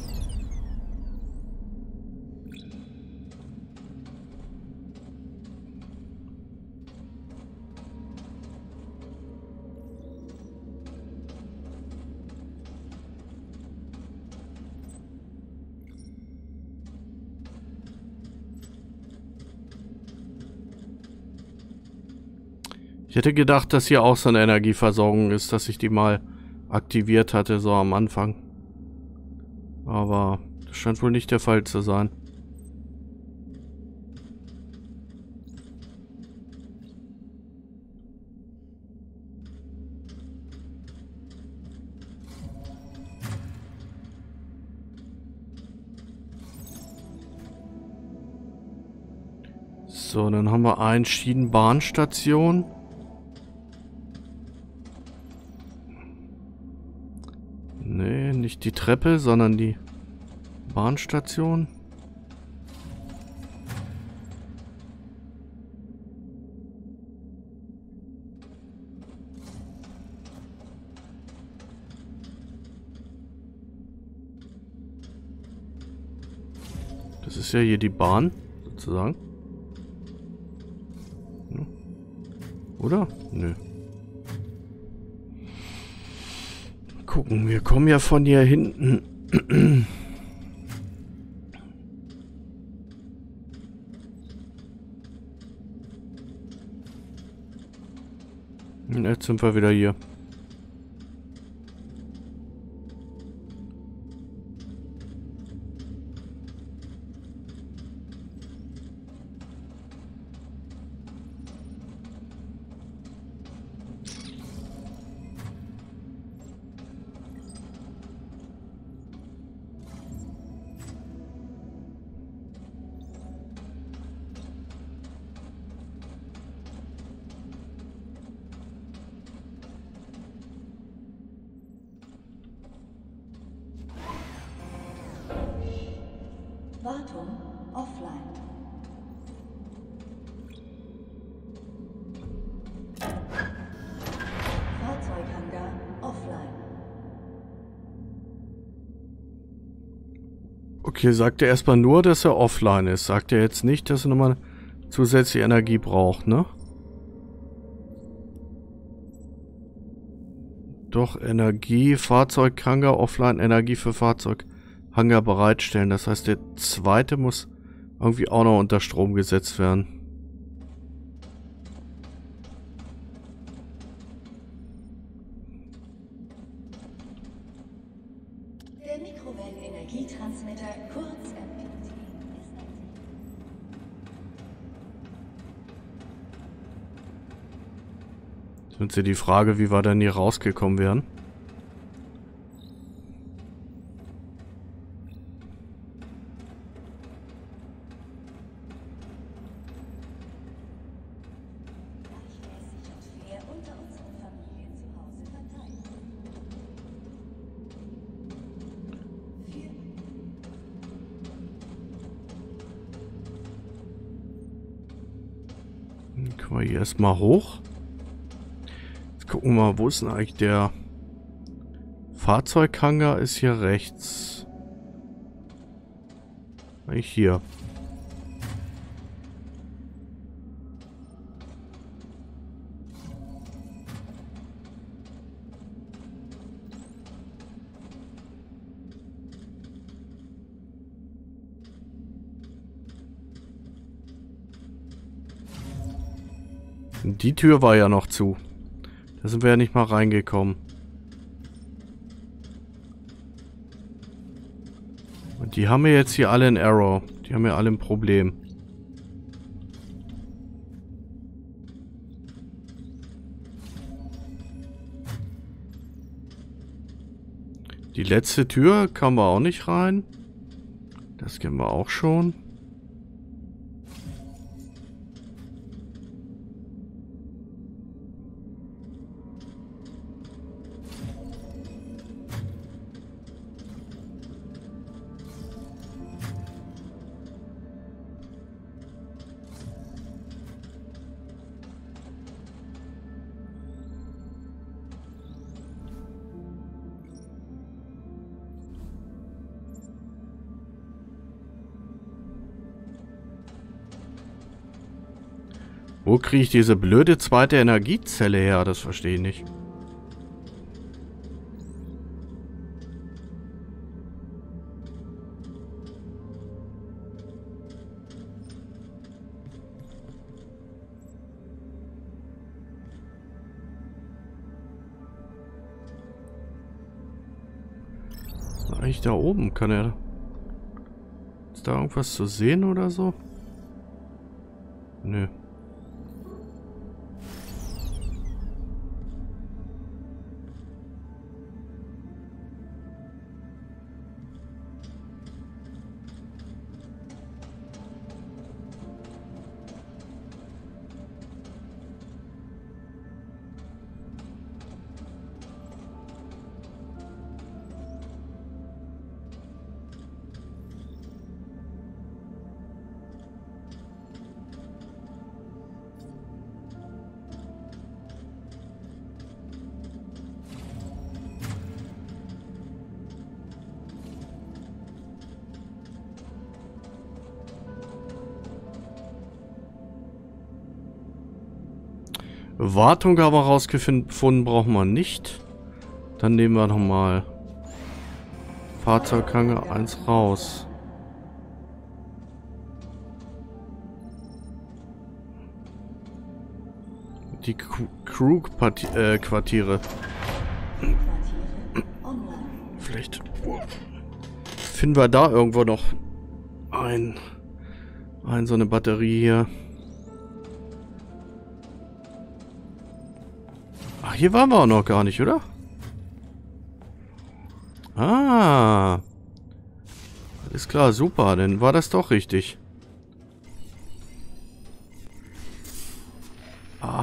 Ich hätte gedacht, dass hier auch so eine Energieversorgung ist, dass ich die mal aktiviert hatte, so am Anfang. Aber das scheint wohl nicht der Fall zu sein. So, dann haben wir eine Schienenbahnstation. Nee, nicht die Treppe, sondern die Bahnstation. Das ist ja hier die Bahn, sozusagen. Ja. Oder? Nö. Gucken, wir kommen ja von hier hinten. Und jetzt sind wir wieder hier. Wartung offline. Fahrzeughangar offline. Okay, sagt er erstmal nur, dass er offline ist. Sagt er jetzt nicht, dass er nochmal zusätzliche Energie braucht, ne? Doch, Energie, Fahrzeughangar, offline, Energie für Fahrzeughangar bereitstellen. Das heißt, der zweite muss irgendwie auch noch unter Strom gesetzt werden. Der Mikrowellenenergietransmitter, kurz M P T, ist Sind Sie die Frage, wie wir dann hier rausgekommen wären? gleichmäßig und fair unter unseren Familien zu Hause verteilt. Vier. Dann können wir hier erstmal hoch. Jetzt gucken wir mal, wo ist denn eigentlich der Fahrzeughangar? Ist hier rechts. Eigentlich hier. Die Tür war ja noch zu. Da sind wir ja nicht mal reingekommen. Und die haben ja jetzt hier alle einen Error. Die haben ja alle ein Problem. Die letzte Tür kamen wir auch nicht rein. Das kennen wir auch schon. Wo kriege ich diese blöde zweite Energiezelle her? Das verstehe ich nicht. Eigentlich da oben kann er... Ist da irgendwas zu sehen oder so? Nö. Wartung haben wir rausgefunden, brauchen wir nicht. Dann nehmen wir nochmal Fahrzeughange eins raus. Die Crew-Quartiere. Vielleicht finden wir da irgendwo noch ein, ein so eine Batterie hier. Ach, hier waren wir auch noch gar nicht, oder? Ah. Alles klar, super. Dann war das doch richtig. Ah.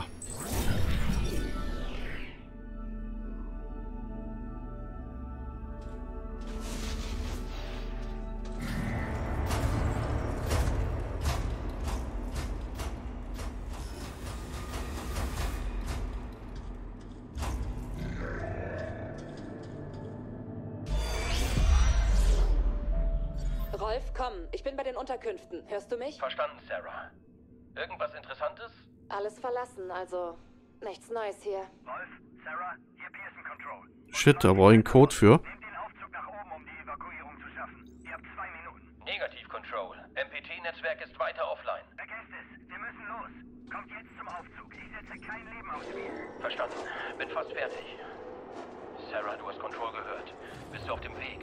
Rolf, komm. Ich bin bei den Unterkünften. Hörst du mich? Verstanden, Sarah. Irgendwas Interessantes? Alles verlassen, also nichts Neues hier. Rolf, Sarah, hier Pearson Control. Shit, da brauche ich einen Code für. Nehmt den Aufzug nach oben, um die Evakuierung zu schaffen. Ihr habt zwei Minuten. Negativ, Control. M P T-Netzwerk ist weiter offline. Vergesst es. Wir müssen los. Kommt jetzt zum Aufzug. Ich setze kein Leben aufs Spiel. Verstanden. Bin fast fertig. Sarah, du hast Control gehört. Bist du auf dem Weg?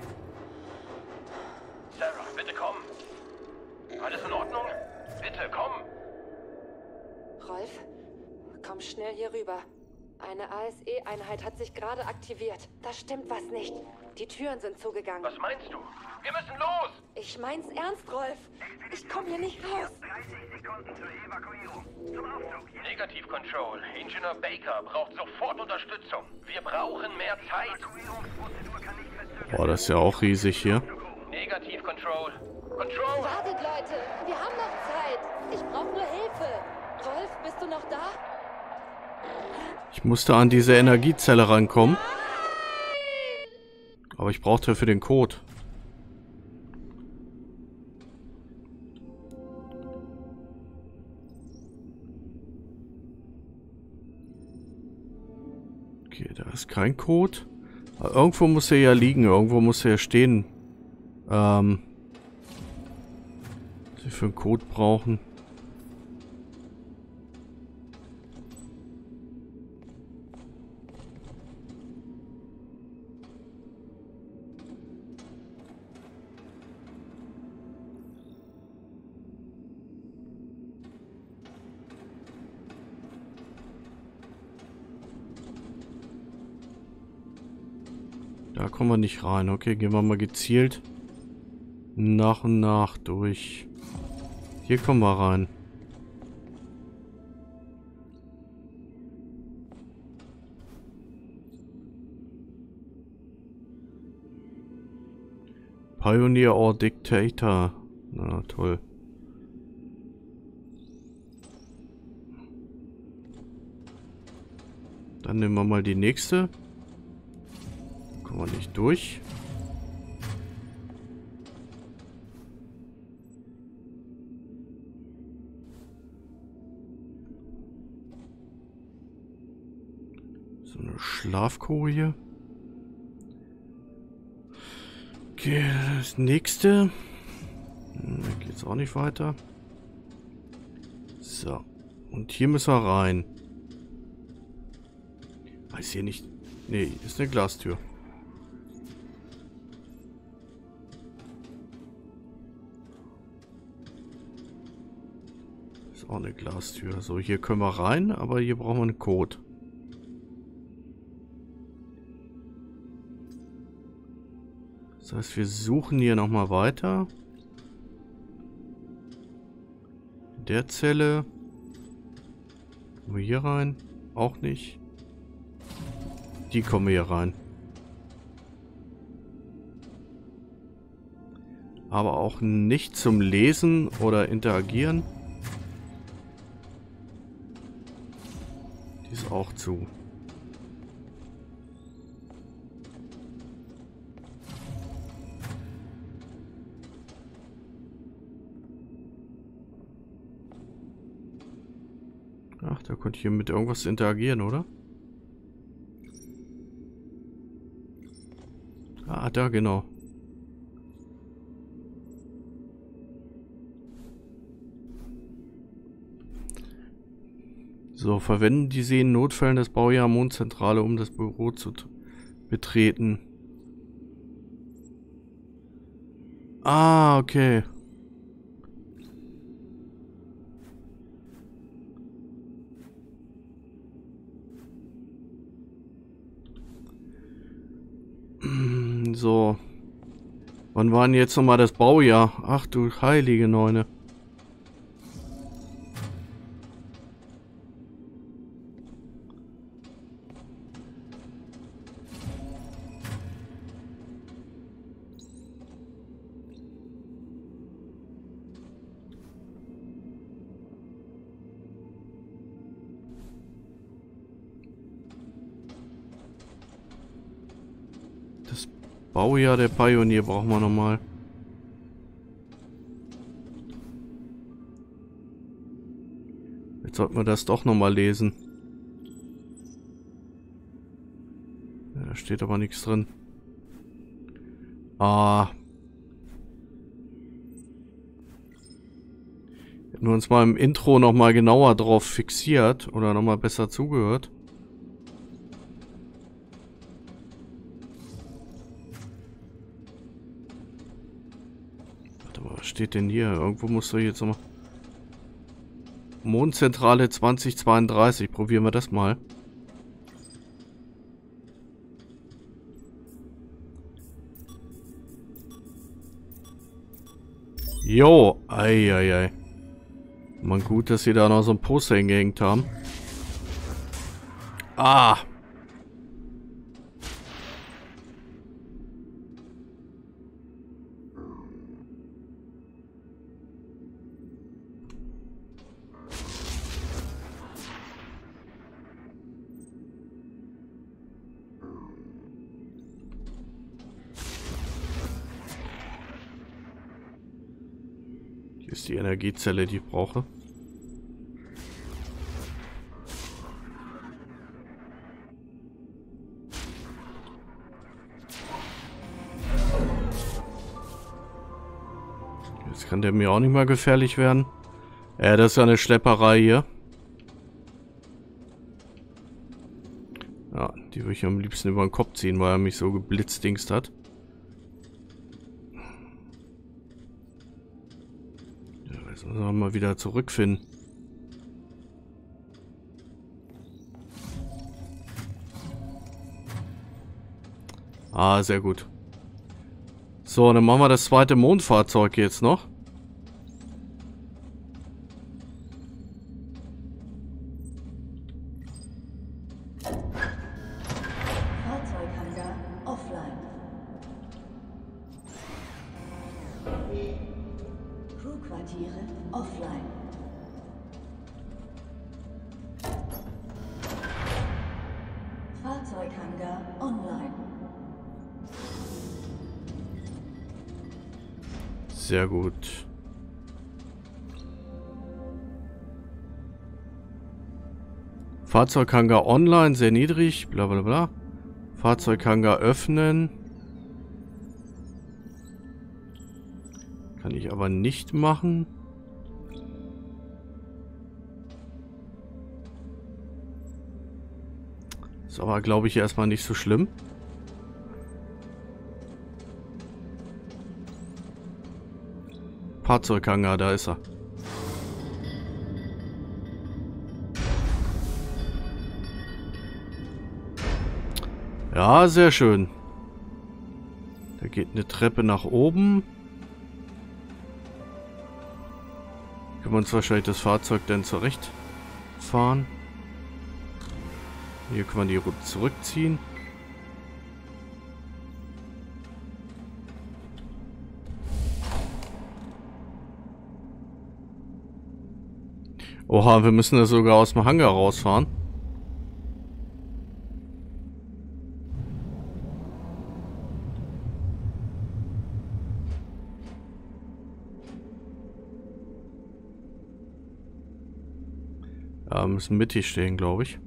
Sarah, bitte komm. Alles in Ordnung? Bitte, komm. Rolf, komm schnell hier rüber. Eine A S E-Einheit hat sich gerade aktiviert. Da stimmt was nicht. Die Türen sind zugegangen. Was meinst du? Wir müssen los! Ich mein's ernst, Rolf. Ich komm hier nicht raus. dreißig Sekunden zur Evakuierung. Zum Aufzug. Jetzt. Negativ, Control. Ingenieur Baker braucht sofort Unterstützung. Wir brauchen mehr Zeit. Evakuierungsprozedur kann nicht verzögert. Boah, das ist ja auch riesig hier. Negativ, Control. Control! Wartet, Leute. Wir haben noch Zeit. Ich brauche nur Hilfe. Rolf, bist du noch da? Ich musste an diese Energiezelle rankommen. Aber ich brauchte für den Code. Okay, da ist kein Code. Aber irgendwo muss er ja liegen. Irgendwo muss er ja stehen. Ähm. Was wir für einen Code brauchen. Da kommen wir nicht rein. Okay, gehen wir mal gezielt nach und nach durch. Hier kommen wir rein. Pioneer or Dictator. Na toll. Dann nehmen wir mal die nächste. Kommen wir nicht durch. So eine Schlafkoje. Okay, das nächste. Da geht es auch nicht weiter. So. Und hier müssen wir rein. Weiß hier nicht. Nee, ist eine Glastür. Ist auch eine Glastür. So, hier können wir rein, aber hier brauchen wir einen Code. Das heißt, wir suchen hier nochmal weiter. In der Zelle. Kommen wir hier rein? Auch nicht. Die kommen hier rein. Aber auch nicht zum Lesen oder Interagieren. Die ist auch zu. Ach, Da konnte ich hier mit irgendwas interagieren, oder? Ah, da genau. So, verwenden die See in Notfällen das Baujahr Mondzentrale, um das Büro zu betreten. Ah, okay. So. Wann war denn jetzt nochmal das Baujahr? Ach du heilige Neune. Das Baujahr der Pionier brauchen wir nochmal. Jetzt sollten wir das doch nochmal lesen. Ja, da steht aber nichts drin. Ah. Hätten wir uns mal im Intro nochmal genauer drauf fixiert oder nochmal besser zugehört. Was steht denn hier? Irgendwo muss doch jetzt nochmal... Mondzentrale zwanzig zweiunddreißig. Probieren wir das mal. Jo. Eieiei. Man, gut, dass sie da noch so ein Poster hingehängt haben. Ah. Ist die Energiezelle, die ich brauche. Jetzt kann der mir auch nicht mal gefährlich werden. Ja, das ist ja eine Schlepperei hier. Ja, die würde ich am liebsten über den Kopf ziehen, weil er mich so geblitzdingst hat. Jetzt müssen wir mal wieder zurückfinden. Ah, sehr gut. So, dann machen wir das zweite Mondfahrzeug jetzt noch. Fahrzeughangar offline. Crewquartiere offline. Fahrzeughangar online. Sehr gut. Fahrzeughangar online, sehr niedrig, bla bla bla. Fahrzeughangar öffnen. Kann ich aber nicht machen. Ist aber, glaube ich, erstmal nicht so schlimm. Fahrzeughangar, da ist er. Ja, sehr schön. Da geht eine Treppe nach oben. Können wir uns wahrscheinlich das Fahrzeug dann zurechtfahren. Hier können wir die Route zurückziehen. Oha, wir müssen da sogar aus dem Hangar rausfahren. Ja, müssen mittig stehen, glaube ich.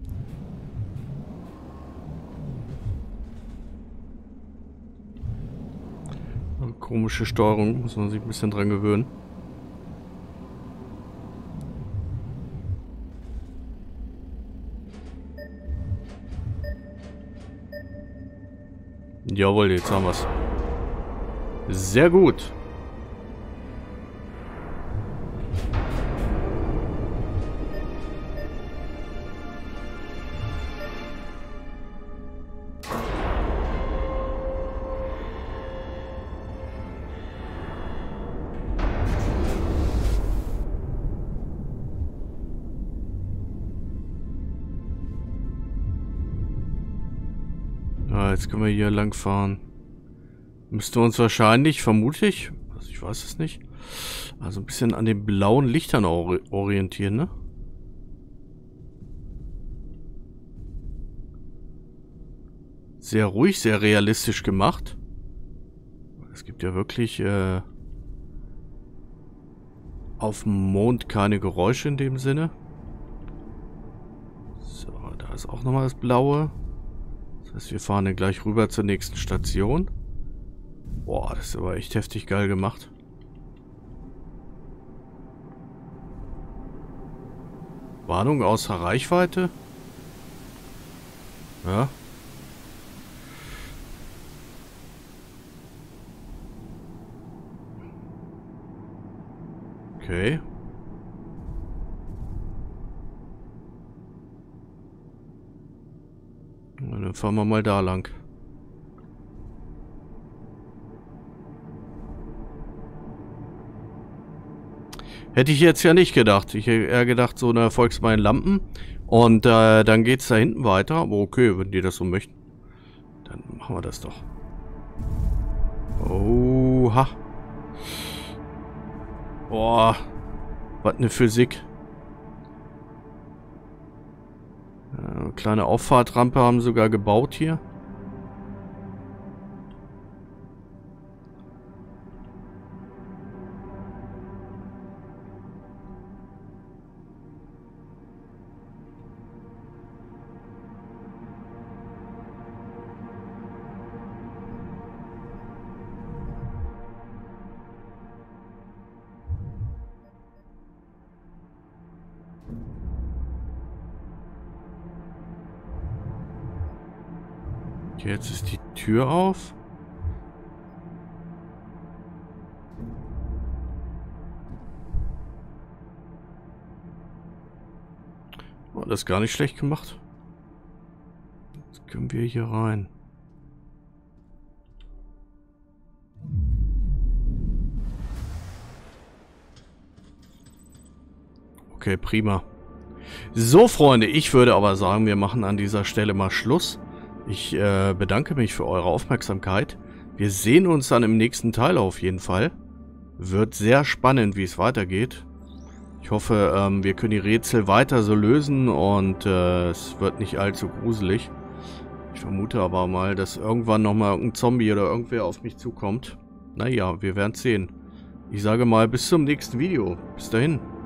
Komische Steuerung, muss man sich ein bisschen dran gewöhnen. Jawohl, jetzt haben wir es. Sehr gut. Ja, jetzt können wir hier lang fahren. Müssten wir uns wahrscheinlich, vermutlich, also ich weiß es nicht, also ein bisschen an den blauen Lichtern ori orientieren, ne? Sehr ruhig, sehr realistisch gemacht. Es gibt ja wirklich äh, auf dem Mond keine Geräusche in dem Sinne. So, da ist auch nochmal das Blaue. Das heißt, wir fahren dann gleich rüber zur nächsten Station. Boah, das ist aber echt heftig geil gemacht. Warnung außer Reichweite? Ja. Okay. Na, dann fahren wir mal da lang. Hätte ich jetzt ja nicht gedacht. Ich hätte eher gedacht, so eine Volkswagen Lampen. Und äh, dann geht es da hinten weiter. Aber okay, wenn die das so möchten. Dann machen wir das doch. Oha. Boah. Was eine Physik. Äh, kleine Auffahrtrampe haben sogar gebaut hier. Jetzt ist die Tür auf. Oh, das ist gar nicht schlecht gemacht. Jetzt können wir hier rein. Okay, prima. So, Freunde, ich würde aber sagen, wir machen an dieser Stelle mal Schluss. Ich äh, bedanke mich für eure Aufmerksamkeit. Wir sehen uns dann im nächsten Teil auf jeden Fall. Wird sehr spannend, wie es weitergeht. Ich hoffe, ähm, wir können die Rätsel weiter so lösen und äh, es wird nicht allzu gruselig. Ich vermute aber mal, dass irgendwann nochmal irgendein Zombie oder irgendwer auf mich zukommt. Naja, wir werden es sehen. Ich sage mal, bis zum nächsten Video. Bis dahin.